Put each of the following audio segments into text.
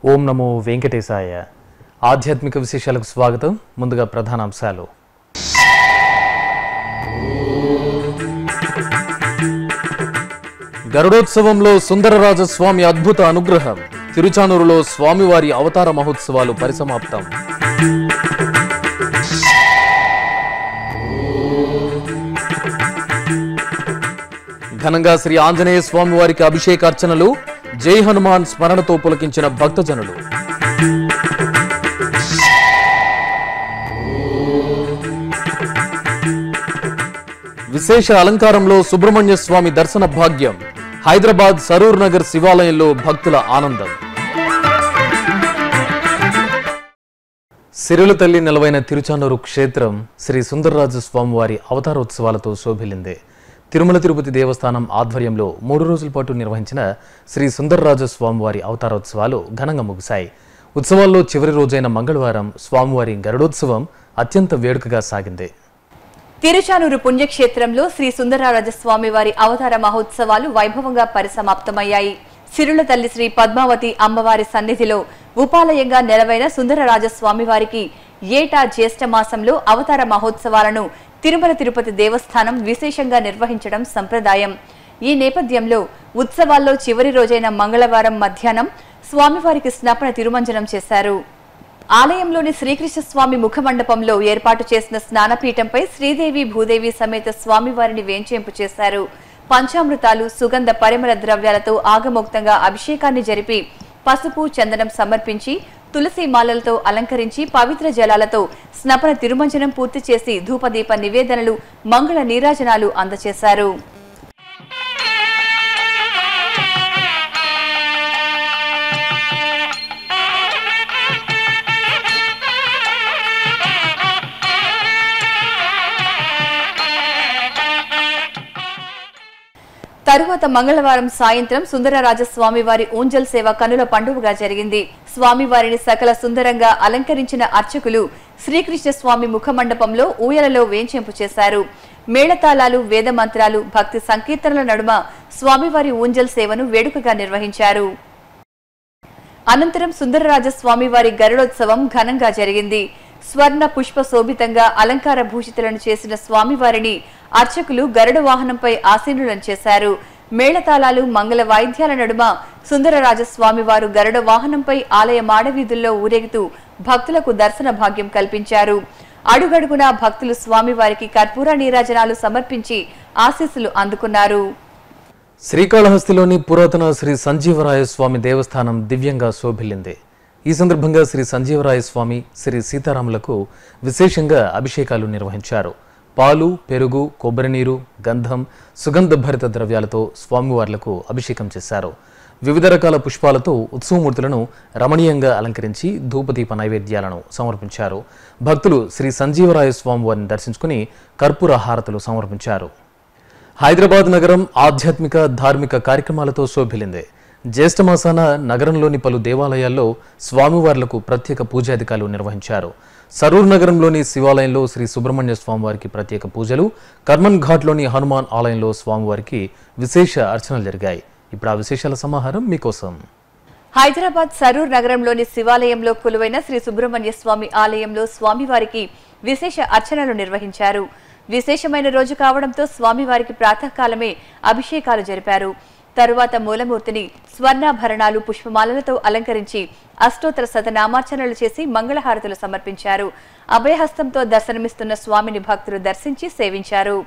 ఓం నమో వెంకటేశాయ. ఆధ్యాత్మిక విశేషాలకు స్వాగతం. ముందుగా ప్రధానాంశాలు. గరుడోత్సవంలో సుందరరాజస్వామి అద్భుత అనుగ్రహం. తిరుచానూరులో స్వామివారి అవతార మహోత్సవాలు పరిసమాప్తం. ఘనంగా శ్రీ ఆంజనేయ స్వామివారికి అభిషేకార్చనలు. జై హనుమాన్ స్మరణతో పులకించిన భక్తజనులు. విశేష అలంకారంలో సుబ్రహ్మణ్య స్వామి దర్శన భాగ్యం. హైదరాబాద్ సరూర్ నగర్ శివాలయంలో భక్తుల ఆనందం. సిరుల తల్లి నెలవైన తిరుచానూరు క్షేత్రం శ్రీ సుందరరాజ స్వామివారి అవతారోత్సవాలతో శోభిల్లింది. తిరుమల తిరుపతి దేవస్థానం ఆధ్వర్యంలో 3 రోజుల పాటు నిర్వహించిన శ్రీ సుందరరాజ స్వామివారి అవతారోత్సవాలు ఘనంగా ముగిశాయి. ఉత్సవాల్లో చివరి రోజైన మంగళవారం స్వామివారి గరుడోత్సవం అత్యంత వేడుకగా సాగింది. తిరుచానూరు పుణ్యక్షేత్రంలో శ్రీ సుందరరాజ స్వామివారి అవతార మహోత్సవాలు వైభవంగా పరిసమాప్తమయ్యాయి. సిరుల తల్లి శ్రీ పద్మావతి అమ్మవారి సన్నిధిలో ఉపాలయంగా నెలవైన సుందరరాజ స్వామివారికి ఏటా జ్యేష్ఠ మాసంలో అవతార మహోత్సవాలను తిరుమల తిరుపతి దేవస్థానం విశేషంగా నిర్వహించడం సంప్రదాయం. ఈ నేపథ్యంలో ఉత్సవాల్లో చివరి రోజైన మంగళవారం మధ్యాహ్నం స్వామివారికి స్నాపన తిరుమంజనం చేశారు. ఆలయంలోని శ్రీకృష్ణ స్వామి ముఖమండపంలో ఏర్పాటు చేసిన స్నానపీఠంపై శ్రీదేవి భూదేవి సమేత స్వామివారిని వేంచేంపు చేశారు. పంచామృతాలు, సుగంధ పరిమళ ద్రవ్యాలతో ఆగమోక్తంగా అభిషేకాన్ని జరిపి పసుపు, చందనం సమర్పించి తులసి మాలలతో అలంకరించి పవిత్ర జలాలతో స్నపన తిరుమంజనం పూర్తి చేసి ధూపదీప నివేదనలు, మంగళ నీరాజనాలు అందజేశారు. తరువాత మంగళవారం సాయంత్రం సుందరరాజస్వామివారి ఊంజల్ సేవ కనుల పండుగగా జరిగింది. స్వామివారిని సకల సుందరంగా అలంకరించిన అర్చకులు శ్రీకృష్ణ స్వామి ముఖమండపంలో ఊయలలో వేంచేంపు చేశారు. మేళతాళాలు, వేద మంత్రాలు, భక్తి సంకీర్తనల నడుమ స్వామివారి ఊంజల్ సేవను వేడుకగా నిర్వహించారు. అనంతరం సుందరరాజస్వామివారి గరుడోత్సవం ఘనంగా జరిగింది. స్వర్ణ పుష్ప శోభితంగా అలంకార భూషితులను చేసిన స్వామివారిని అర్చకులు గరుడ వాహనంపై ఆసీనులను చేశారు. మేళతాళాలు, మంగళ వాయిద్యాల నడుమ సుందరరాజస్వామివారు గరుడ వాహనంపై ఆలయ మాడవీధుల్లో ఊరేగుతూ భక్తులకు దర్శన భాగ్యం కల్పించారు. అడుగడుగునా భక్తులు స్వామివారికి కర్పూర నీరాజనాలు సమర్పించి ఆశీస్సులు అందుకున్నారు. శ్రీకాళహస్తిలోని పురాతన శ్రీ సంజీవరాయ స్వామి దేవస్థానం దివ్యంగా శోభిల్లింది. ఈ సందర్భంగా శ్రీ సంజీవరాయ స్వామి, శ్రీ సీతారాములకు విశేషంగా అభిషేకాలు నిర్వహించారు. పాలు, పెరుగు, కొబ్బరి నీరు, గంధం, సుగంధ భరిత ద్రవ్యాలతో స్వామివార్లకు అభిషేకం చేశారు. వివిధ రకాల పుష్పాలతో ఉత్సవమూర్తులను రమణీయంగా అలంకరించి ధూపదీప నైవేద్యాలను సమర్పించారు. భక్తులు శ్రీ సంజీవరాయ స్వామివారిని దర్శించుకుని కర్పూర హారతులు సమర్పించారు. హైదరాబాద్ నగరం ఆధ్యాత్మిక, ధార్మిక కార్యక్రమాలతో శోభిల్లింది. జ్యేష్ఠమాసాన నగరంలోని పలు దేవాలయాల్లో స్వామివార్లకు ప్రత్యేక పూజాధికాలు నిర్వహించారు. సరూర్ నగరంలోని శివాలయంలో శ్రీ సుబ్రహ్మణ్య స్వామివారికి ప్రత్యేక పూజలు, కర్మన్ ఘాట్లోని హనుమాన్ ఆలయంలో స్వామివారికి విశేష అర్చనలు జరిగాయి. ఇప్పుడు ఆ విశేషాల సమాహారం మీకోసం. హైదరాబాద్ సరూర్ నగరంలోని శివాలయంలో కొలువైన శ్రీ సుబ్రహ్మణ్య స్వామి ఆలయంలో స్వామివారికి విశేష అర్చనలు నిర్వహించారు. విశేషమైన రోజు కావడంతో స్వామివారికి ప్రాతకాలమే అభిషేకాలు జరిపారు. తరువాత మూలమూర్తిని స్వర్ణాభరణాలు, పుష్పమాలలతో అలంకరించి అష్టోత్తర శతనామార్చనలు చేసి మంగళహారతులు సమర్పించారు. అభయహస్తంతో దర్శనమిస్తున్న స్వామిని భక్తులు దర్శించి సేవించారు.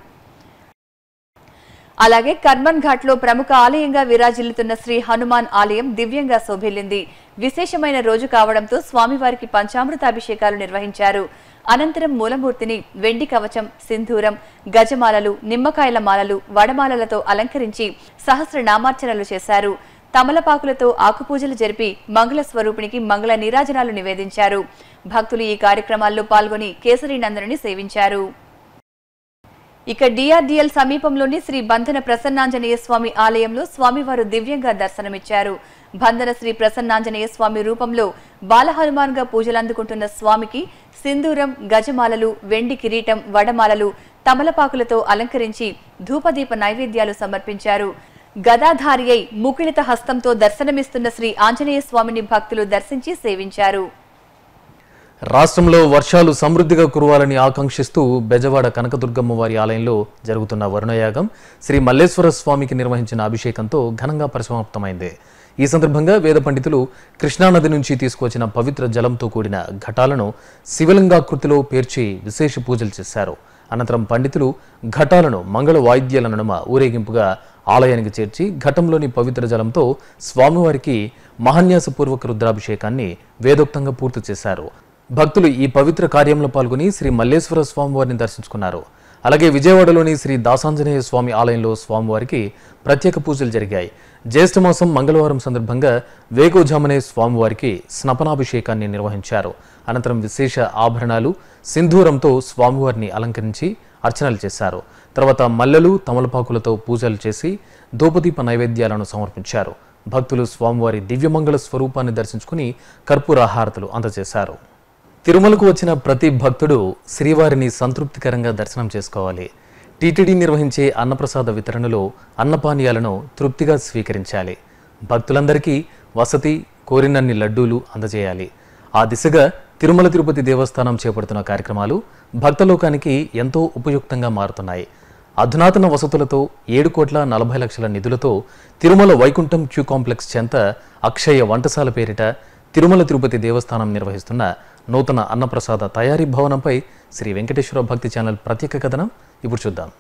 అలాగే కర్మన్ ఘాట్లో ప్రముఖ ఆలయంగా విరాజిల్లుతున్న శ్రీ హనుమాన్ ఆలయం దివ్యంగా శోభిల్లింది. విశేషమైన రోజు కావడంతో స్వామివారికి పంచామృతాభిషేకాలు నిర్వహించారు. అనంతరం మూలమూర్తిని వెండి కవచం, సింధూరం, గజమాలలు, నిమ్మకాయల మాలలు, వడమాలలతో అలంకరించి సహస్రనామార్చనలు చేశారు. తమలపాకులతో ఆకుపూజలు జరిపి మంగళ స్వరూపిణికి మంగళ నీరాజనాలు నివేదించారు. భక్తులు ఈ కార్యక్రమాల్లో పాల్గొని కేసరి నందనుని సేవించారు. ఇక డిఆర్డిఎల్ సమీపంలోని శ్రీ బంధన ప్రసన్నాంజనేయ స్వామి ఆలయంలో స్వామివారు దివ్యంగా దర్శనమిచ్చారు. బంధన శ్రీ ప్రసన్నాంజనేయ స్వామి రూపంలో బాలహనుమాన్ గా పూజలందుకుంటున్న స్వామికి సింధూరం, గజమాలలు, వెండి కిరీటం, వడమాలలు, తమలపాకులతో అలంకరించి ధూపదీప నైవేద్యాలు సమర్పించారు. గదాధారి అయి ముకుళిత హస్తంతో దర్శనమిస్తున్న శ్రీ ఆంజనేయ స్వామిని భక్తులు దర్శించి సేవించారు. రాష్ట్రంలో వర్షాలు సమృద్ధిగా కురవాలని ఆకాంక్షిస్తూ బెజవాడ కనకదుర్గమ్మ వారి ఆలయంలో జరుగుతున్న వరుణయాగం శ్రీ మల్లేశ్వర స్వామికి నిర్వహించిన అభిషేకంతో ఘనంగా పరిసమాప్తమైంది. ఈ సందర్భంగా వేద పండితులు కృష్ణానది నుంచి తీసుకువచ్చిన పవిత్ర జలంతో కూడిన ఘటాలను శివలింగాకృతిలో పేర్చి విశేష పూజలు చేశారు. అనంతరం పండితులు ఘటాలను మంగళ వాయిద్యాల నడుమ ఊరేగింపుగా ఆలయానికి చేర్చి ఘటంలోని పవిత్ర జలంతో స్వామివారికి మహాన్యాసపూర్వక రుద్రాభిషేకాన్ని వేదోక్తంగా పూర్తి చేశారు. భక్తులు ఈ పవిత్ర కార్యంలో పాల్గొని శ్రీ మల్లేశ్వర స్వామివారిని దర్శించుకున్నారు. అలాగే విజయవాడలోని శ్రీ దాసాంజనేయ స్వామి ఆలయంలో స్వామివారికి ప్రత్యేక పూజలు జరిగాయి. జ్యేష్ఠమాసం మంగళవారం సందర్భంగా వేకోజామనే స్వామివారికి స్నపనాభిషేకాన్ని నిర్వహించారు. అనంతరం విశేష ఆభరణాలు సింధూరంతో స్వామివారిని అలంకరించి అర్చనలు చేశారు. తర్వాత మల్లెలు తమలపాకులతో పూజలు చేసి ధూపదీప నైవేద్యాలను సమర్పించారు. భక్తులు స్వామివారి దివ్యమంగళ స్వరూపాన్ని దర్శించుకుని కర్పూర హారతులు అందజేశారు. తిరుమలకు వచ్చిన ప్రతి భక్తుడు శ్రీవారిని సంతృప్తికరంగా దర్శనం చేసుకోవాలి. టీటీడీ నిర్వహించే అన్నప్రసాద వితరణలో అన్నపానీయాలను తృప్తిగా స్వీకరించాలి. భక్తులందరికీ వసతి, కోరినన్ని లడ్డూలు అందజేయాలి. ఆ దిశగా తిరుమల తిరుపతి దేవస్థానం చేపడుతున్న కార్యక్రమాలు భక్తలోకానికి ఎంతో ఉపయుక్తంగా మారుతున్నాయి. అధునాతన వసతులతో 7,40,00,000 నిధులతో తిరుమల వైకుంఠం క్యూ కాంప్లెక్స్ చెంత అక్షయ వంటశాల పేరిట తిరుమల తిరుపతి దేవస్థానం నిర్వహిస్తున్న నూతన అన్నప్రసాద తయారీ భవనంపై శ్రీ వెంకటేశ్వర భక్తి ఛానల్ ప్రత్యేక కథనం ఇప్పుడు చూద్దాం.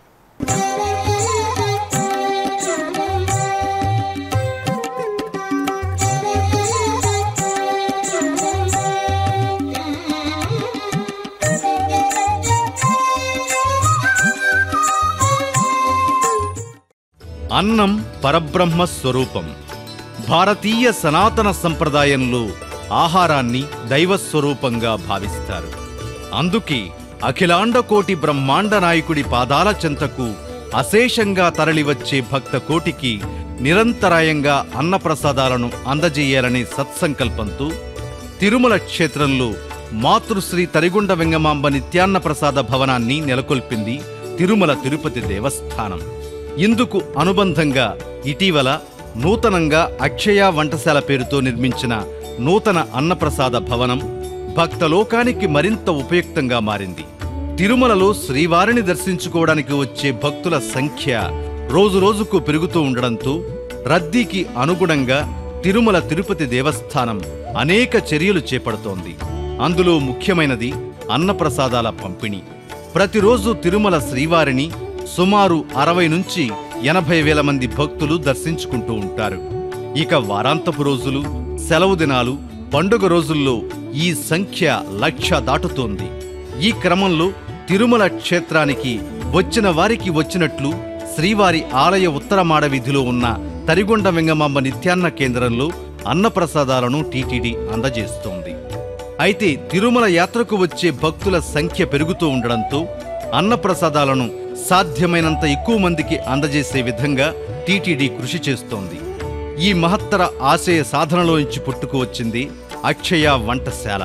అన్నం పరబ్రహ్మ స్వరూపం. భారతీయ సనాతన సంప్రదాయంలో ఆహారాన్ని దైవస్వరూపంగా భావిస్తారు. అందుకే అఖిలాండకోటి బ్రహ్మాండ నాయకుడి పాదాల చెంతకు అశేషంగా తరలివచ్చే భక్త కోటికి నిరంతరాయంగా అన్నప్రసాదాలను అందజేయాలనే సత్సంకల్పంతో తిరుమల క్షేత్రంలో మాతృశ్రీ తరిగొండ వెంగమాంబ నిత్యాన్న ప్రసాద భవనాన్ని నెలకొల్పింది తిరుమల తిరుపతి దేవస్థానం. ఇందుకు అనుబంధంగా ఇటీవల నూతనంగా అక్షయ వంటశాల పేరుతో నిర్మించిన నూతన అన్నప్రసాద భవనం భక్తలోకానికి మరింత ఉపయుక్తంగా మారింది. తిరుమలలో శ్రీవారిని దర్శించుకోవడానికి వచ్చే భక్తుల సంఖ్య రోజురోజుకు పెరుగుతూ ఉండడంతో రద్దీకి అనుగుణంగా తిరుమల తిరుపతి దేవస్థానం అనేక చర్యలు చేపడుతోంది. అందులో ముఖ్యమైనది అన్నప్రసాదాల పంపిణీ. ప్రతిరోజు తిరుమల శ్రీవారిని సుమారు 60 నుంచి 80,000 మంది భక్తులు దర్శించుకుంటూ ఉంటారు. ఇక వారాంతపు రోజులు, సెలవు దినాలు, పండుగ రోజుల్లో ఈ సంఖ్య 1,00,000 దాటుతోంది. ఈ క్రమంలో తిరుమల క్షేత్రానికి వచ్చిన వారికి వచ్చినట్లు శ్రీవారి ఆలయ ఉత్తర మాడ వీధిలో ఉన్న తరిగొండ వెంగమాంబ నిత్యాన్న కేంద్రంలో అన్నప్రసాదాలను టీటీడీ అందజేస్తోంది. అయితే తిరుమల యాత్రకు వచ్చే భక్తుల సంఖ్య పెరుగుతూ ఉండడంతో అన్నప్రసాదాలను సాధ్యమైనంత ఎక్కువ మందికి అందజేసే విధంగా టీటీడీ కృషి చేస్తోంది. ఈ మహత్తర ఆశయ సాధనలోంచి పుట్టుకువచ్చింది అక్షయ వంటశాల.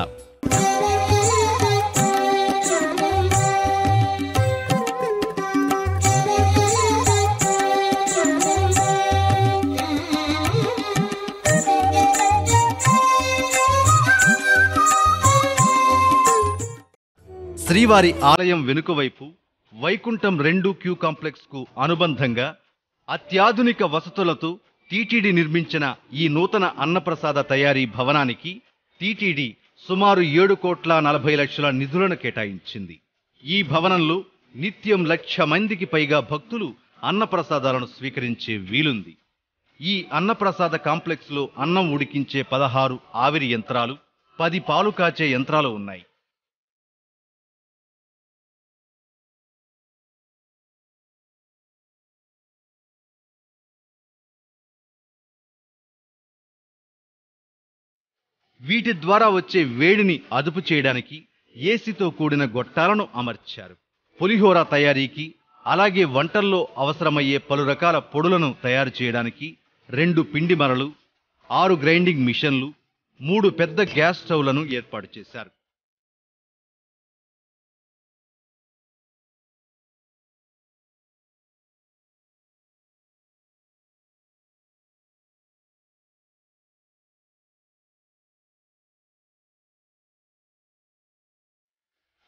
శ్రీవారి ఆలయం వెనుకవైపు వైకుంఠం 2 క్యూ కాంప్లెక్స్ కు అనుబంధంగా అత్యాధునిక వసతులతో టీటీడీ నిర్మించిన ఈ నూతన అన్నప్రసాద తయారీ భవనానికి టీటీడీ సుమారు 7,40,00,000 నిధులను కేటాయించింది. ఈ భవనంలో నిత్యం 1,00,000 మందికి పైగా భక్తులు అన్నప్రసాదాలను స్వీకరించే వీలుంది. ఈ అన్నప్రసాద కాంప్లెక్స్ లో అన్నం ఉడికించే 16 ఆవిరి యంత్రాలు, 10 పాలు కాచే యంత్రాలు ఉన్నాయి. వీటి ద్వారా వచ్చే వేడిని అదుపు చేయడానికి ఏసీతో కూడిన గొట్టాలను అమర్చారు. పులిహోర తయారీకి, అలాగే వంటల్లో అవసరమయ్యే పలు రకాల పొడులను తయారు చేయడానికి 2 పిండి మరలు, 6 గ్రైండింగ్ మిషన్లు, 3 పెద్ద గ్యాస్ స్టవ్లను ఏర్పాటు చేశారు.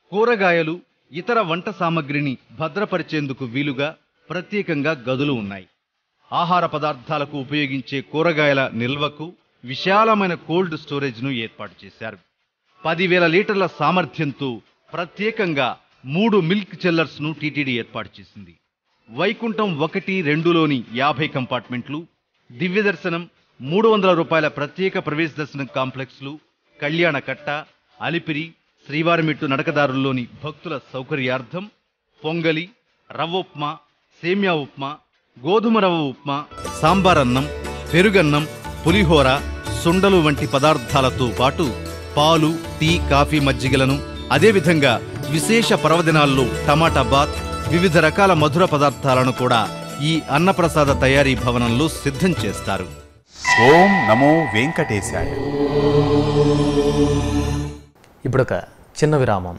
కూరగాయలు, ఇతర వంట సామగ్రిని భద్రపరిచేందుకు వీలుగా ప్రత్యేకంగా గదులు ఉన్నాయి. ఆహార పదార్థాలకు ఉపయోగించే కూరగాయల నిల్వకు విశాలమైన కోల్డ్ స్టోరేజ్ను ఏర్పాటు చేశారు. 10,000 లీటర్ల సామర్థ్యంతో ప్రత్యేకంగా 3 మిల్క్ చిల్లర్స్ను టీటీడీ ఏర్పాటు చేసింది. వైకుంఠం 1, 2లోని 50 కంపార్ట్మెంట్లు, దివ్య దర్శనం, 300 రూపాయల ప్రత్యేక ప్రవేశ దర్శనం కాంప్లెక్స్లు, కళ్యాణ కట్ట, అలిపిరి, శ్రీవారిమెట్టు నడకదారుల్లోని భక్తుల సౌకర్యార్థం పొంగలి, రవ్వ ఉప్మా, సేమ్యా ఉప్మా, గోధుమ రవ్వ ఉప్మా, సాంబార్ అన్నం, పెరుగన్నం, పులిహోర, సుండలు వంటి పదార్థాలతో పాటు పాలు, టీ, కాఫీ, మజ్జిగలను, అదేవిధంగా విశేష పర్వదినాల్లో టమాటా బాత్, వివిధ రకాల మధుర పదార్థాలను కూడా ఈ అన్నప్రసాద తయారీ భవనంలో సిద్ధం చేస్తారు. ఓం నమో వెంకటేశాయ. ఇప్పుడొక చిన్న విరామం.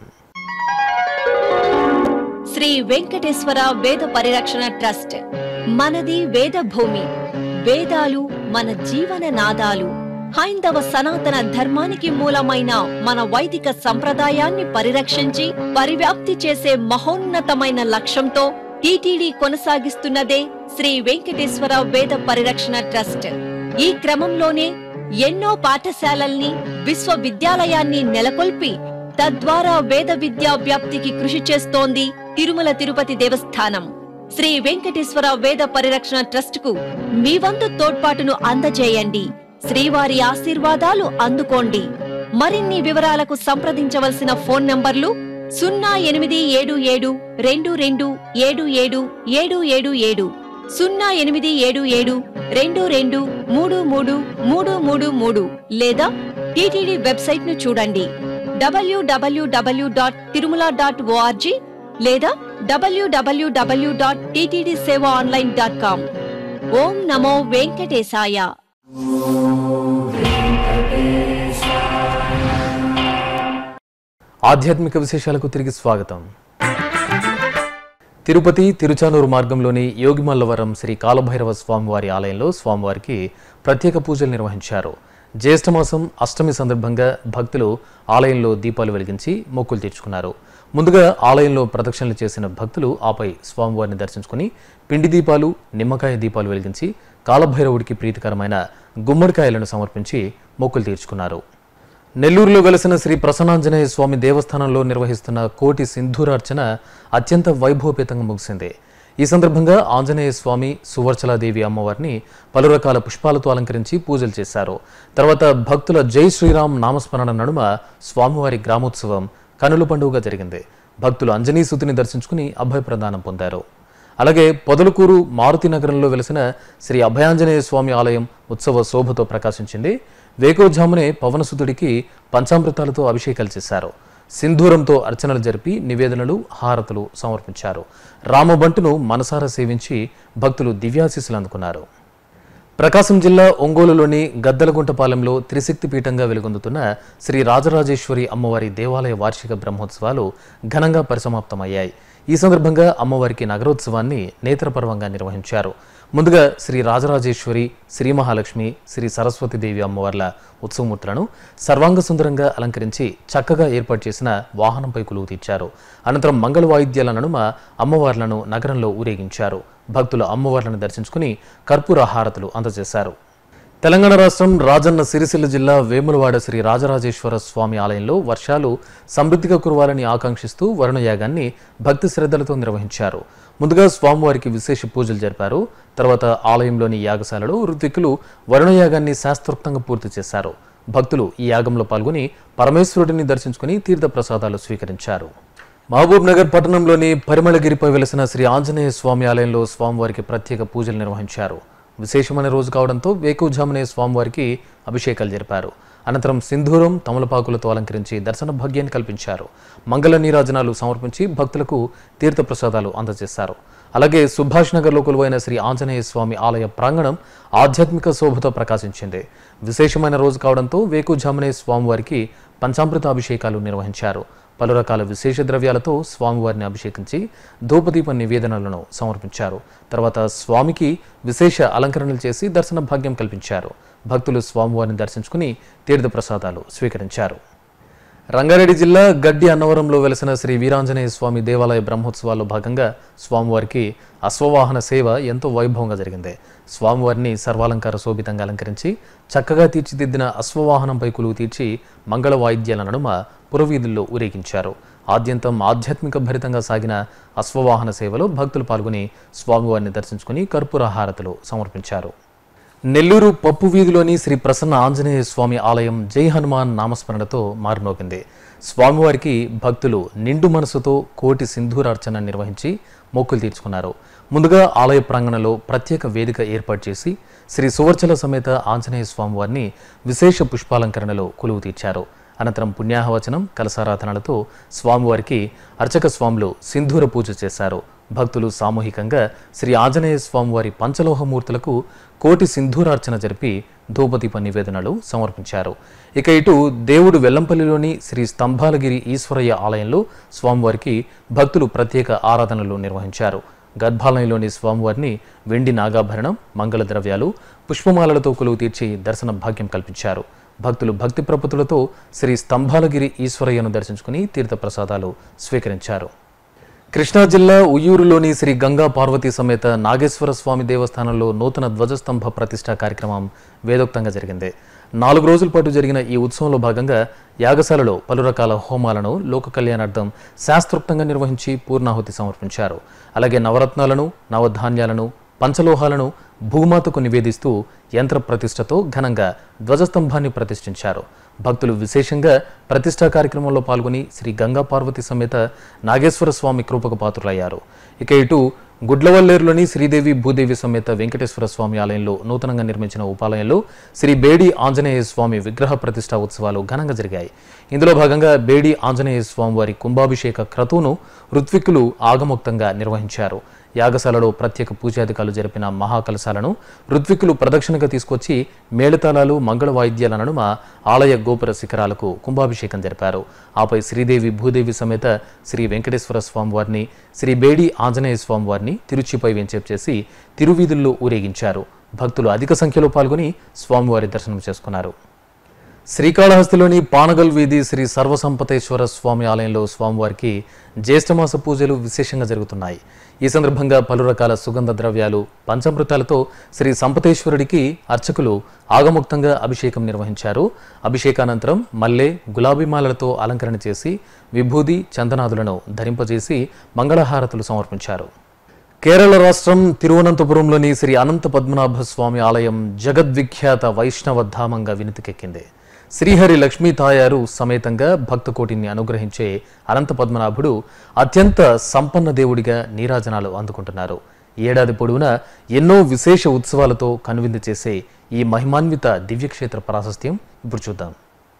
శ్రీ వెంకటేశ్వర వేద పరిరక్షణ ట్రస్ట్. మనది వేద భూమి, వేదాలు మన జీవన నాదాలు. హైందవ సనాతన ధర్మానికి మూలమైన మన వైదిక సంప్రదాయాన్ని పరిరక్షించి పరివ్యాప్తి చేసే మహోన్నతమైన లక్ష్యంతో టీటీడీ కొనసాగిస్తున్నదే శ్రీ వెంకటేశ్వర వేద పరిరక్షణ ట్రస్ట్. ఈ క్రమంలోనే ఎన్నో పాఠశాలల్ని, విశ్వవిద్యాలయాన్ని నెలకొల్పి తద్వారా వేద విద్యా వ్యాప్తికి కృషి చేస్తోంది తిరుమల తిరుపతి దేవస్థానం. శ్రీ వెంకటేశ్వర వేద పరిరక్షణ ట్రస్ట్ కు మీ వంతు తోడ్పాటును అందజేయండి. శ్రీవారి ఆశీర్వాదాలు అందుకోండి. మరిన్ని వివరాలకు సంప్రదించవలసిన ఫోన్ నంబర్లు 0877 22 77 0877 22 33 లేదా టీటీడీ వెబ్సైట్ ను చూడండి www.tirumala.org లేదా www.ttdsevaonline.com. ఓం నమో వెంకటేశాయ. ఆధ్యాత్మిక విశేషాలకు తిరిగి స్వాగతం. తిరుపతి తిరుచానూరు మార్గంలోని యోగిమల్లవరం శ్రీ కాలభైరవ స్వామివారి ఆలయంలో స్వామివారికి ప్రత్యేక పూజలు నిర్వహించారు. జ్యేష్ఠమాసం అష్టమి సందర్భంగా భక్తులు ఆలయంలో దీపాలు వెలిగించి మొక్కులు తీర్చుకున్నారు. ముందుగా ఆలయంలో ప్రదక్షిణలు చేసిన భక్తులు ఆపై స్వామివారిని దర్శించుకుని పిండి దీపాలు, నిమ్మకాయ దీపాలు వెలిగించి కాలభైరవుడికి ప్రీతికరమైన గుమ్మడికాయలను సమర్పించి మొక్కులు తీర్చుకున్నారు. నెల్లూరులో వెలసిన శ్రీ ప్రసన్నాంజనేయ స్వామి దేవస్థానంలో నిర్వహిస్తున్న కోటి సింధూరార్చన అత్యంత వైభవపేతంగా ముగిసింది. ఈ సందర్భంగా ఆంజనేయ స్వామి, సువర్చలాదేవి అమ్మవారిని పలు రకాల పుష్పాలతో అలంకరించి పూజలు చేశారు. తర్వాత భక్తుల జై శ్రీరామ్ నామస్మరణ నడుమ స్వామివారి గ్రామోత్సవం కనుల పండుగగా జరిగింది. భక్తులు అంజనీసుతిని దర్శించుకుని అభయప్రదానం పొందారు. అలాగే పొదలకూరు మారుతి నగరంలో వెలిసిన శ్రీ అభయాంజనేయ స్వామి ఆలయం ఉత్సవ శోభతో ప్రకాశించింది. వేకోజామునే పవనసుతుడికి పంచామృతాలతో అభిషేకాలు చేశారు. సింధూరంతో అర్చనలు జరిపి నివేదనలు, హారతులు సమర్పించారు. రామబంటును మనసారా సేవించి భక్తులు దివ్యాశీస్సులు అందుకున్నారు. ప్రకాశం జిల్లా ఒంగోలులోని గద్దలగుంటపాలెంలో త్రిశక్తి పీఠంగా వెలుగొందుతున్న శ్రీ రాజరాజేశ్వరి అమ్మవారి దేవాలయ వార్షిక బ్రహ్మోత్సవాలు ఘనంగా పరిసమాప్తమయ్యాయి. ఈ సందర్భంగా అమ్మవారికి నగరోత్సవాన్ని నేత్రపర్వంగా నిర్వహించారు. ముందుగా శ్రీ రాజరాజేశ్వరి, శ్రీ మహాలక్ష్మి, శ్రీ సరస్వతీదేవి అమ్మవార్ల ఉత్సవమూర్తులను సర్వాంగ సుందరంగా అలంకరించి చక్కగా ఏర్పాటు చేసిన వాహనంపై కొలువు తీర్చారు. అనంతరం మంగళ వాయిద్యాల నడుమ అమ్మవార్లను నగరంలో ఊరేగించారు. భక్తులు అమ్మవార్లను దర్శించుకుని కర్పూర హారతులు అందజేశారు. తెలంగాణ రాష్ట్రం రాజన్న సిరిసిల్ల జిల్లా వేములవాడ శ్రీ రాజరాజేశ్వర స్వామి ఆలయంలో వర్షాలు సమృద్ధిగా కురవాలని ఆకాంక్షిస్తూ వరుణయాగాన్ని భక్తి శ్రద్ధలతో నిర్వహించారు. ముందుగా స్వామివారికి విశేష పూజలు జరిపారు. తర్వాత ఆలయంలోని యాగశాలలో ఋత్వికులు వరుణయాగాన్ని శాస్త్రోక్తంగా పూర్తి చేశారు. భక్తులు ఈ యాగంలో పాల్గొని పరమేశ్వరుడిని దర్శించుకుని తీర్థ ప్రసాదాలు స్వీకరించారు. మహబూబ్ నగర్ పట్టణంలోని పరిమళగిరిపై వెలసిన శ్రీ ఆంజనేయ స్వామి ఆలయంలో స్వామివారికి ప్రత్యేక పూజలు నిర్వహించారు. విశేషమైన రోజు కావడంతో వేకువజామునే స్వామివారికి అభిషేకాలు జరిపారు. అనంతరం సింధూరం, తమలపాకులతో అలంకరించి దర్శన భాగ్యాన్ని కల్పించారు. మంగళ నీరాజనాలు సమర్పించి భక్తులకు తీర్థ ప్రసాదాలు అందజేశారు. అలాగే సుభాష్ నగర్లో కొలువైన శ్రీ ఆంజనేయ స్వామి ఆలయ ప్రాంగణం ఆధ్యాత్మిక శోభతో ప్రకాశించింది. విశేషమైన రోజు కావడంతో వేకువజామునే స్వామివారికి పంచామృత అభిషేకాలు నిర్వహించారు. పలు రకాల విశేష ద్రవ్యాలతో స్వామివారిని అభిషేకించి ధూపదీప నివేదనలను సమర్పించారు. తర్వాత స్వామికి విశేష అలంకరణలు చేసి దర్శన భాగ్యం కల్పించారు. భక్తులు స్వామివారిని దర్శించుకుని తీర్థ ప్రసాదాలు స్వీకరించారు. రంగారెడ్డి జిల్లా గడ్డి అన్నవరంలో వెలసిన శ్రీ వీరాంజనేయ స్వామి దేవాలయ బ్రహ్మోత్సవాల్లో భాగంగా స్వామివారికి అశ్వవాహన సేవ ఎంతో వైభవంగా జరిగింది. స్వామివారిని సర్వాలంకార శోభితంగా అలంకరించి చక్కగా తీర్చిదిద్దిన అశ్వవాహనంపై కొలువు తీర్చి మంగళ వాయిద్యాల నడుమ పురవీధుల్లో ఊరేగించారు. ఆద్యంతం ఆధ్యాత్మిక భరితంగా సాగిన అశ్వవాహన సేవలో భక్తులు పాల్గొని స్వామివారిని దర్శించుకుని కర్పూర హారతులు సమర్పించారు. నెల్లూరు పప్పు వీధిలోని శ్రీ ప్రసన్న ఆంజనేయ స్వామి ఆలయం జై హనుమాన్ నామస్మరణతో మారునోగింది. స్వామివారికి భక్తులు నిండు మనసుతో కోటి సింధూరార్చన నిర్వహించి మొక్కులు తీర్చుకున్నారు. ముందుగా ఆలయ ప్రాంగణంలో ప్రత్యేక వేదిక ఏర్పాటు చేసి శ్రీ సువర్చల సమేత ఆంజనేయ స్వామివారిని విశేష పుష్పాలంకరణలో కొలువు తీర్చారు. అనంతరం పుణ్యాహవచనం కలశారాధనలతో స్వామివారికి అర్చక స్వాములు సింధూర పూజ చేశారు. భక్తులు సామూహికంగా శ్రీ ఆంజనేయ స్వామివారి పంచలోహమూర్తులకు కోటి సింధూరార్చన జరిపి ధూపదీప నివేదనలు సమర్పించారు. ఇక ఇటు దేవుడు వెల్లంపల్లిలోని శ్రీ స్తంభాలగిరి ఈశ్వరయ్య ఆలయంలో స్వామివారికి భక్తులు ప్రత్యేక ఆరాధనలు నిర్వహించారు. గర్భాలయంలోని స్వామివారిని వెండి నాగాభరణం, మంగళ ద్రవ్యాలు, పుష్పమాలలతో కొలువు తీర్చి దర్శన భాగ్యం కల్పించారు. భక్తులు భక్తి ప్రపతులతో శ్రీ స్తంభాలగిరి ఈశ్వరయ్యను దర్శించుకుని తీర్థప్రసాదాలు స్వీకరించారు. కృష్ణా జిల్లా ఉయ్యూరులోని శ్రీ గంగా పార్వతీ సమేత నాగేశ్వర స్వామి దేవస్థానంలో నూతన ధ్వజస్తంభ ప్రతిష్ఠా కార్యక్రమం వేదోక్తంగా జరిగింది. 4 రోజుల పాటు జరిగిన ఈ ఉత్సవంలో భాగంగా యాగశాలలో పలు రకాల హోమాలను లోక కళ్యాణార్థం శాస్త్రోక్తంగా నిర్వహించి పూర్ణాహుతి సమర్పించారు. అలాగే నవరత్నాలను, నవధాన్యాలను, పంచలోహాలను భూమాతకు నివేదిస్తూ యంత్ర ప్రతిష్టతో ఘనంగా ధ్వజస్తంభాన్ని ప్రతిష్ఠించారు. భక్తులు విశేషంగా ప్రతిష్టా కార్యక్రమంలో పాల్గొని శ్రీ గంగా పార్వతి సమేత నాగేశ్వర స్వామి కృపకు పాత్రులయ్యారు. ఇక ఇటు గుడ్లవల్లేరులోని శ్రీదేవి భూదేవి సమేత వెంకటేశ్వర స్వామి ఆలయంలో నూతనంగా నిర్మించిన ఉపాలయంలో శ్రీ బేడి ఆంజనేయ స్వామి విగ్రహ ప్రతిష్టా ఉత్సవాలు ఘనంగా జరిగాయి. ఇందులో భాగంగా బేడి ఆంజనేయ స్వామి వారి కుంభాభిషేక క్రతువును ఋత్విక్కులు ఆగమోక్తంగా నిర్వహించారు. యాగశాలలో ప్రత్యేక పూజాధికారులు జరిపిన మహాకలశాలను ఋత్విక్కులు ప్రదక్షిణగా తీసుకొచ్చి మేళతాళాలు, మంగళ వాయిద్యాల నడుమ ఆలయ గోపుర శిఖరాలకు కుంభాభిషేకం జరిపారు. ఆపై శ్రీదేవి భూదేవి సమేత శ్రీ వెంకటేశ్వర స్వామివారిని, శ్రీ బేడి ఆంజనేయ స్వామివారిని తిరుచిపై వెంచేపు చేసి తిరువీధుల్లో ఊరేగించారు. భక్తులు అధిక సంఖ్యలో పాల్గొని స్వామివారి దర్శనం చేసుకున్నారు. శ్రీకాళహస్తిలోని పానగల్ వీధి శ్రీ సర్వసంపతేశ్వర స్వామి ఆలయంలో స్వామివారికి జ్యేష్ఠమాస పూజలు విశేషంగా జరుగుతున్నాయి. ఈ సందర్భంగా పలు రకాల సుగంధ ద్రవ్యాలు, పంచామృతాలతో శ్రీ సంపతేశ్వరుడికి అర్చకులు ఆగముక్తంగా అభిషేకం నిర్వహించారు. అభిషేకానంతరం మల్లె, గులాబీ మాలలతో అలంకరణ చేసి విభూది, చందనాదులను ధరింపజేసి మంగళహారతులు సమర్పించారు. కేరళ రాష్ట్రం తిరువనంతపురంలోని శ్రీ అనంత పద్మనాభ స్వామి ఆలయం జగద్విఖ్యాత వైష్ణవ ధామంగా వినుతికెక్కింది. శ్రీహరి లక్ష్మీ తాయారు సమేతంగా భక్తకోటిని అనుగ్రహించే అనంత పద్మనాభుడు అత్యంత సంపన్న దేవుడిగా నీరాజనాలు అందుకుంటున్నారు. ఏడాది పొడవునా ఎన్నో విశేష ఉత్సవాలతో కనువిందు చేసే ఈ మహిమాన్విత దివ్యక్షేత్ర ప్రాశస్త్యం ఇప్పుడు చూద్దాం.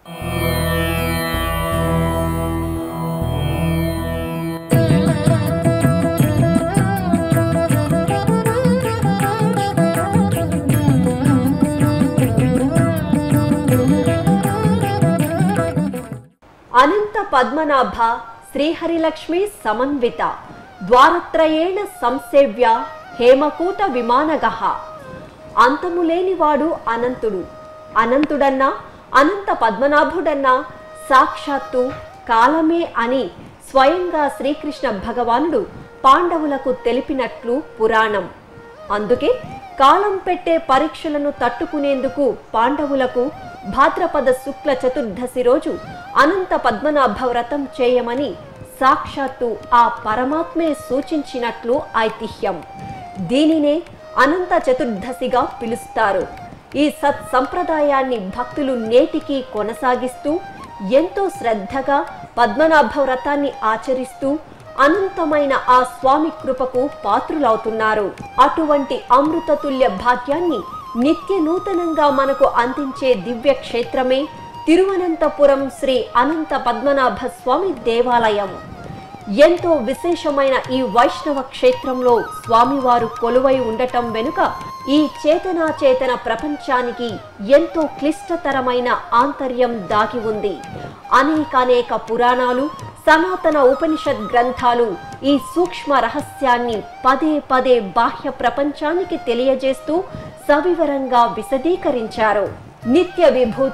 అనంత పద్మనాభ శ్రీహరిలక్ష్మీ సమన్విత ద్వారత్రయేణ సంసేవ్య హేమకూట విమానగః. అంతములేనివాడు అనంతుడు. అనంతుడన్నా అనంత పద్మనాభుడన్నా సాక్షాత్తు కాలమే అని స్వయంగా శ్రీకృష్ణ భగవానుడు పాండవులకు తెలిపినట్లు పురాణం. అందుకే కాలం పెట్టే పరీక్షలను తట్టుకునేందుకు పాండవులకు భాద్రపద శుక్ల చతుర్దశి రోజు అనంత పద్మనాభ వ్రతం చేయమని సాక్షాత్తు ఆ పరమాత్మే సూచించినట్లు ఐతిహ్యం. దీనినే అనంత చతుర్దశిగా పిలుస్తారు. ఈ సత్సంప్రదాయాన్ని భక్తులు నేటికి కొనసాగిస్తూ ఎంతో శ్రద్ధగా పద్మనాభ వ్రతాన్ని ఆచరిస్తూ అనంతమైన ఆ స్వామి కృపకు పాత్రులవుతున్నారు. అటువంటి అమృతతుల్య భాగ్యాన్ని నిత్య నూతనంగా మనకు అందించే దివ్య క్షేత్రమే తిరువనంతపురం శ్రీ అనంత పద్మనాభ స్వామి దేవాలయం. ఎంతో విశేషమైన ఈ వైష్ణవ క్షేత్రంలో స్వామివారు కొలువై ఉండటం వెనుక ఈ చేతనాచేతన ప్రపంచానికి ఎంతో క్లిష్టతరమైన ఆంతర్యం దాగి ఉంది. అనేకానేక పురాణాలు, సనాతన ఉపనిషత్ గ్రంథాలు ఈ సూక్ష్మ రహస్యాన్ని పదే పదే బాహ్య ప్రపంచానికి తెలియజేస్తూ సవివరంగా విశదీకరించారు. నిత్య విభూతి,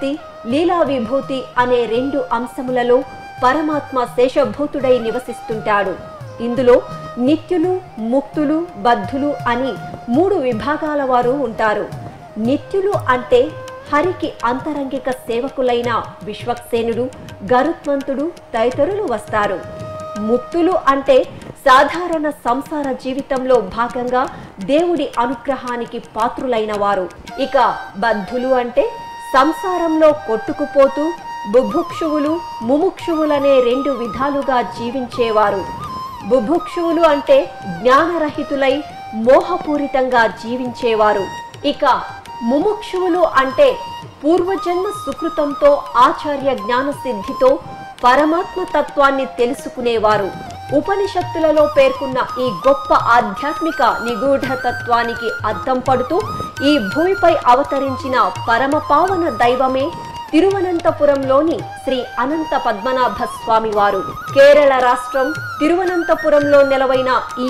లీలా విభూతి అనే 2 అంశములలో పరమాత్మ శేషభూతుడై నివసిస్తుంటాడు. ఇందులో నిత్యులు, ముక్తులు, బద్ధులు అని 3 విభాగాల వారు ఉంటారు. నిత్యులు అంటే హరికి అంతరంగిక సేవకులైన విశ్వక్సేనుడు, గరుత్మంతుడు తదితరులు వస్తారు. ముక్తులు అంటే సాధారణ సంసార జీవితంలో భాగంగా దేవుడి అనుగ్రహానికి పాత్రులైన వారు. ఇక బద్ధులు అంటే సంసారంలో కొట్టుకుపోతూ బుభుక్షువులు, ముముక్షువులనే 2 విధాలుగా జీవించేవారు. బుభుక్షువులు అంటే జ్ఞానరహితులై మోహపూరితంగా జీవించేవారు. ఇక ముముక్షువులు అంటే పూర్వజన్మ సుకృతంతో ఆచార్య జ్ఞాన సిద్ధితో పరమాత్మ తత్వాన్ని తెలుసుకునేవారు. ఉపనిషత్తులలో పేర్కొన్న ఈ గొప్ప ఆధ్యాత్మిక నిగూఢ తత్వానికి అద్దం పడుతూ ఈ భూమిపై అవతరించిన పరమ పావన దైవమే తిరువనంతపురంలోని శ్రీ అనంత పద్మనాభ స్వామి వారు. కేరళ రాష్ట్రం తిరువనంతపురంలో నెలవైన ఈ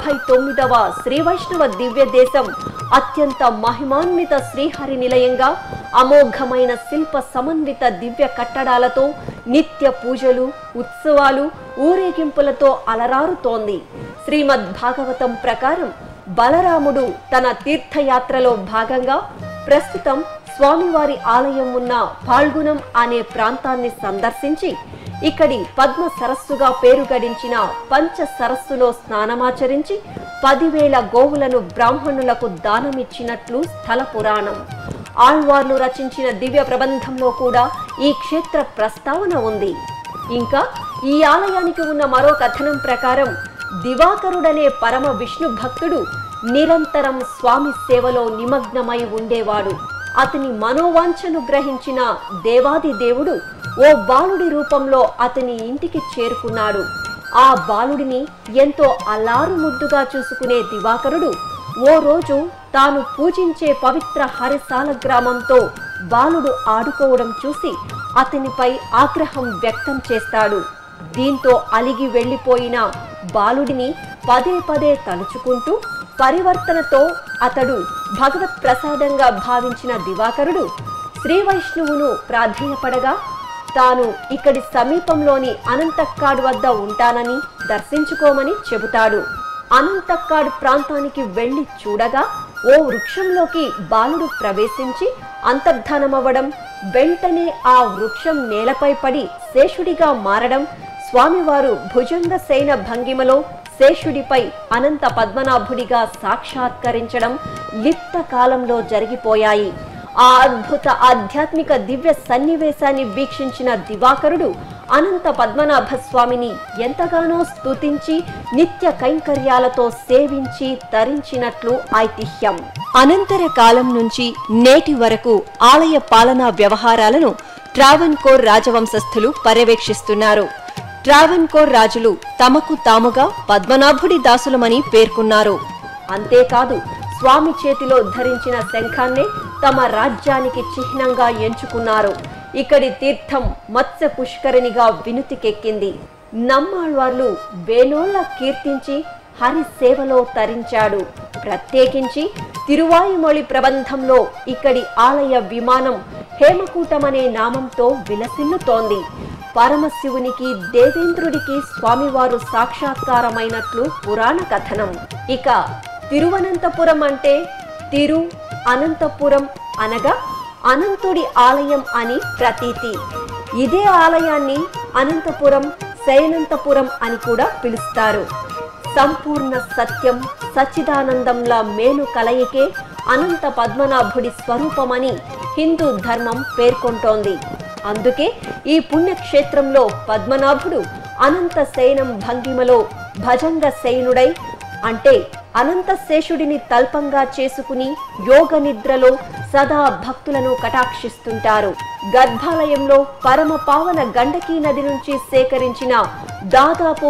59వ శ్రీ వైష్ణవ దివ్య దేశం అత్యంత మహిమాన్విత శ్రీహరి నిలయంగా అమోఘమైన శిల్ప సమన్విత దివ్య కట్టడాలతో నిత్య పూజలు, ఉత్సవాలు, ఊరేగింపులతో అలరారుతోంది. శ్రీమద్ భాగవతం ప్రకారం బలరాముడు తన తీర్థయాత్రలో భాగంగా ప్రస్తుతం స్వామివారి ఆలయం ఉన్న ఫాల్గుణం అనే ప్రాంతాన్ని సందర్శించి ఇక్కడి పద్మ సరస్సుగా పేరు గడించిన పంచ సరస్సులో స్నానమాచరించి 10,000 గోవులను బ్రాహ్మణులకు దానమిచ్చినట్లు స్థల పురాణం. ఆళ్వార్లు రచించిన దివ్య ప్రబంధంలో కూడా ఈ క్షేత్ర ప్రస్తావన ఉంది. ఇంకా ఈ ఆలయానికి ఉన్న మరో కథనం ప్రకారం దివాకరుడనే పరమ విష్ణు భక్తుడు నిరంతరం స్వామి సేవలో నిమగ్నమై ఉండేవాడు. అతని మనోవాంఛను గ్రహించిన దేవాది దేవుడు ఓ బాలుడి రూపంలో అతని ఇంటికి చేరుకున్నాడు. ఆ బాలుడిని ఎంతో అల్లారు ముద్దుగా చూసుకునే దివాకరుడు ఓ రోజు తాను పూజించే పవిత్ర హరిసాల గ్రామంతో బాలుడు ఆడుకోవడం చూసి అతనిపై ఆగ్రహం వ్యక్తం చేస్తాడు. దీంతో అలిగి వెళ్లిపోయిన బాలుడిని పదే పదే తలుచుకుంటూ పరివర్తనతో అతడు భగవత్ ప్రసాదంగా భావించిన దివాకరుడు శ్రీ వైష్ణవును ప్రాధేయపడగా తాను ఇక్కడి సమీపంలోని అనంతక్కాడ్ వద్ద ఉంటానని దర్శించుకోమని చెబుతాడు. అనంతక్కాడ్ ప్రాంతానికి వెళ్లి చూడగా ఓ వృక్షంలోకి బాలుడు ప్రవేశించి అంతర్ధానమవ్వడం, వెంటనే ఆ వృక్షం నేలపై పడి శేషుడిగా మారడం, స్వామివారు భుజంగ సేన భంగిమలో శేషుడిపై అనంత పద్మనాభుడిగా సాక్షాత్కరించడం లిప్త కాలంలో జరిగిపోయాయి. ఆ అద్భుత ఆధ్యాత్మిక దివ్య సన్నివేశాన్ని వీక్షించిన దివాకరుడు అనంత పద్మనాభ స్వామిని ఎంతగానో స్తుతించి నిత్య కైంకర్యాలతో సేవించి తరించినట్లు ఐతిహ్యం. అనంతర కాలం నుంచి నేటి వరకు ఆలయ పాలనా వ్యవహారాలను ట్రావెన్కోర్ రాజవంశస్థులు పర్యవేక్షిస్తున్నారు. ట్రావెన్కోర్ రాజులు తమకు తాముగా పద్మనాభుడి దాసులమని పేర్కొన్నారు. అంతేకాదు స్వామి చేతిలో ధరించిన శంఖాన్నే తమ రాజ్యానికి చిహ్నంగా ఎంచుకున్నారు. ఇక్కడి తీర్థం మత్స్య పుష్కరిణిగా వినుతికెక్కింది. నమ్మాళ్వార్లు వేనోళ్ల కీర్తించి హరి సేవలో తరించాడు. ప్రత్యేకించి తిరువాయుమొళి ప్రబంధంలో ఇక్కడి ఆలయ విమానం హేమకూటమనే నామంతో విలసిల్లుతోంది. పరమశివునికి దేవేంద్రుడికి స్వామివారు సాక్షాత్కారమైనట్లు పురాణ కథనం. ఇక తిరువనంతపురం అంటే తిరు అనంతపురం అనగా అనంతుడి ఆలయం అని ప్రతీతి. ఇదే ఆలయాన్ని అనంతపురం, శయనంతపురం అని కూడా పిలుస్తారు. సంపూర్ణ సత్యం, సచ్చిదానందంలా మేలు కలయికే అనంత పద్మనాభుడి స్వరూపమని హిందూ ధర్మం పేర్కొంటోంది. అందుకే ఈ పుణ్యక్షేత్రంలో పద్మనాభుడు అనంత శయనం భంగిమలో భజంగ శయనుడై అంటే అనంత శేషుడిని తల్పంగా చేసుకుని యోగ నిద్రలో సదా భక్తులను కటాక్షిస్తుంటారు. గర్భాలయంలో పరమ పావన గండకీ నది నుంచి సేకరించిన దాదాపు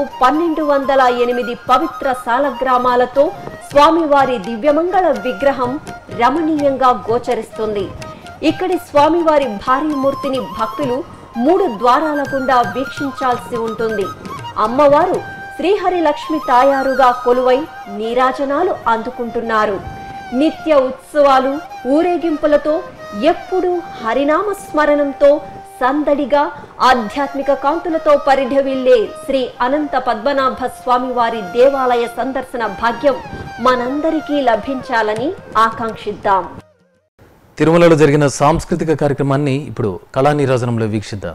1208 పవిత్ర సాలగ్రామాలతో స్వామివారి దివ్యమంగళ విగ్రహం రమణీయంగా గోచరిస్తుంది. ఇక్కడి స్వామివారి భారీ మూర్తిని భక్తులు 3 ద్వారాల గుండా వీక్షించాల్సి ఉంటుంది. అమ్మవారు శ్రీహరి లక్ష్మి తాయారుగా కొలువై నీరాజనాలు అందుకుంటున్నారు. నిత్య ఉత్సవాలు, ఊరేగింపులతో ఎప్పుడు హరినామ స్మరణంతో సందడిగా ఆధ్యాత్మిక కాంతులతో పరిఢవిల్లే శ్రీ అనంత పద్మనాభ స్వామివారి దేవాలయ సందర్శన భాగ్యం మనందరికీ లభించాలని ఆకాంక్షిద్దాం. తిరుమలలో జరిగిన సాంస్కృతిక కార్యక్రమాన్ని ఇప్పుడు కళానీరాజనంలో వీక్షిద్దాం.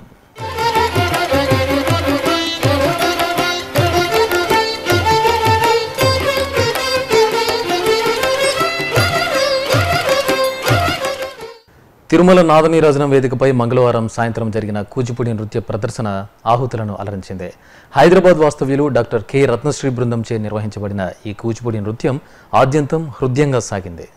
తిరుమల నాదనీరాజనం వేదికపై మంగళవారం సాయంత్రం జరిగిన కూచిపూడి నృత్య ప్రదర్శన ఆహుతులను అలరించింది. హైదరాబాద్ వాస్తవ్యులు డాక్టర్ కె రత్నశ్రీ బృందంచే నిర్వహించబడిన ఈ కూచిపూడి నృత్యం ఆద్యంతం హృదయంగా సాగింది.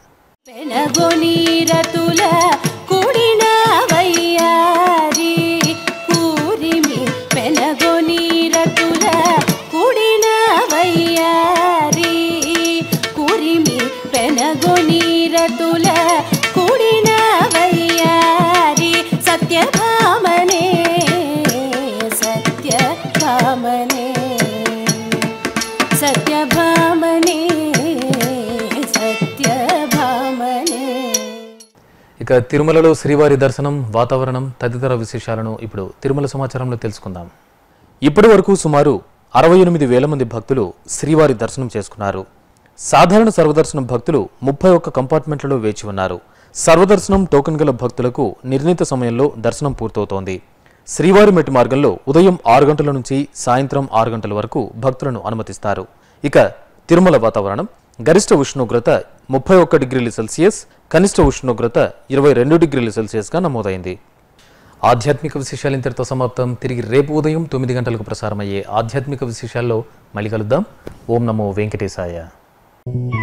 ఇక తిరుమలలో శ్రీవారి దర్శనం, వాతావరణం తదితర విశేషాలను ఇప్పుడు తిరుమల సమాచారంలో తెలుసుకుందాం. ఇప్పటి వరకు సుమారు 68,000 మంది భక్తులు శ్రీవారి దర్శనం చేసుకున్నారు. సాధారణ సర్వదర్శనం భక్తులు 31 కంపార్ట్మెంట్లలో వేచి ఉన్నారు. సర్వదర్శనం టోకెన్ గల భక్తులకు నిర్ణీత సమయంలో దర్శనం పూర్తవుతోంది. శ్రీవారి మెట్టి మార్గంలో ఉదయం 6 గంటల నుంచి సాయంత్రం 6 గంటల వరకు భక్తులను అనుమతిస్తారు. ఇక తిరుమల వాతావరణం గరిష్ట ఉష్ణోగ్రత 31 డిగ్రీల సెల్సియస్, కనిష్ట ఉష్ణోగ్రత 22 డిగ్రీల సెల్సియస్గా నమోదైంది. ఆధ్యాత్మిక విశేషాలు ఇంతటితో సమాప్తం. తిరిగి రేపు ఉదయం 9 గంటలకు ప్రసారమయ్యే ఆధ్యాత్మిక విశేషాల్లో మళ్ళీ కలుద్దాం. ఓం నమో వెంకటేశాయ.